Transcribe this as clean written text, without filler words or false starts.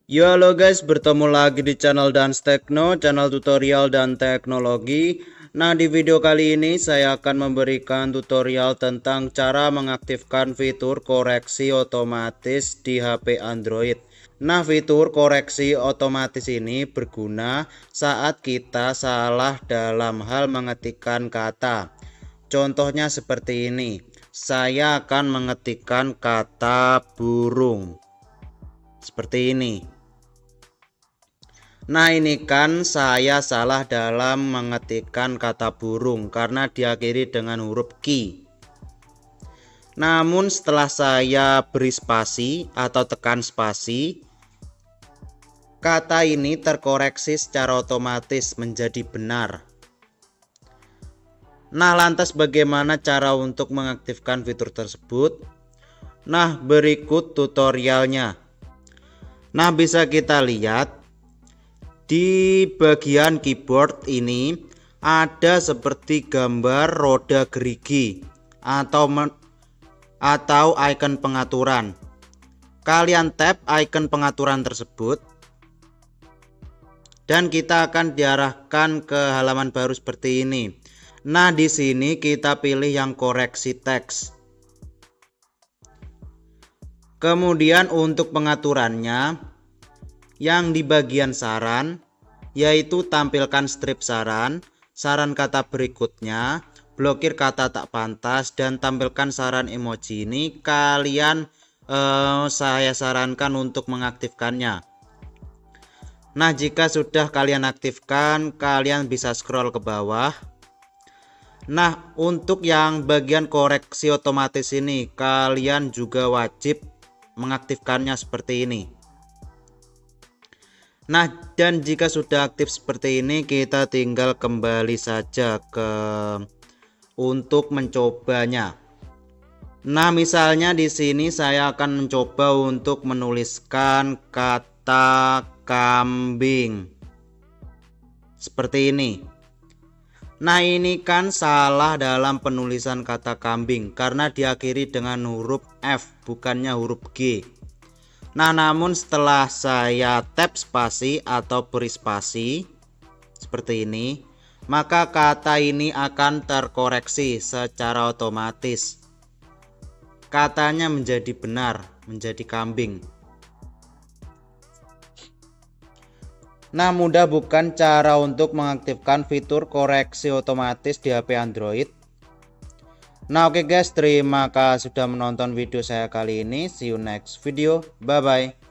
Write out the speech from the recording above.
Yo halo guys, bertemu lagi di channel Dance Techno, channel tutorial dan teknologi. Nah, di video kali ini saya akan memberikan tutorial tentang cara mengaktifkan fitur koreksi otomatis di HP Android. Nah, fitur koreksi otomatis ini berguna saat kita salah dalam hal mengetikkan kata. Contohnya seperti ini. Saya akan mengetikkan kata burung. Seperti ini. Nah, ini kan saya salah dalam mengetikkan kata burung karena diakhiri dengan huruf Q. Namun setelah saya beri spasi atau tekan spasi, kata ini terkoreksi secara otomatis menjadi benar. Nah, lantas bagaimana cara untuk mengaktifkan fitur tersebut? Nah, berikut tutorialnya. Nah, bisa kita lihat di bagian keyboard ini ada seperti gambar roda gerigi atau icon pengaturan. Kalian tap icon pengaturan tersebut dan kita akan diarahkan ke halaman baru seperti ini. Nah, di sini kita pilih yang koreksi teks. Kemudian untuk pengaturannya, yang di bagian saran, yaitu tampilkan strip saran, saran kata berikutnya, blokir kata tak pantas, dan tampilkan saran emoji. Ini saya sarankan untuk mengaktifkannya. Nah, jika sudah kalian aktifkan, kalian bisa scroll ke bawah. Nah, untuk yang bagian koreksi otomatis ini, kalian juga wajib mengaktifkannya seperti ini. Nah, dan jika sudah aktif seperti ini, kita tinggal kembali saja untuk mencobanya. Nah, misalnya di sini saya akan mencoba untuk menuliskan kata kambing seperti ini. Nah, ini kan salah dalam penulisan kata kambing karena diakhiri dengan huruf F bukannya huruf G. Nah, namun setelah saya tap spasi atau beri spasi seperti ini, maka kata ini akan terkoreksi secara otomatis. Katanya menjadi benar, menjadi kambing. Nah, mudah bukan cara untuk mengaktifkan fitur koreksi otomatis di HP Android? Nah, oke guys, terima kasih sudah menonton video saya kali ini. See you next video. Bye bye.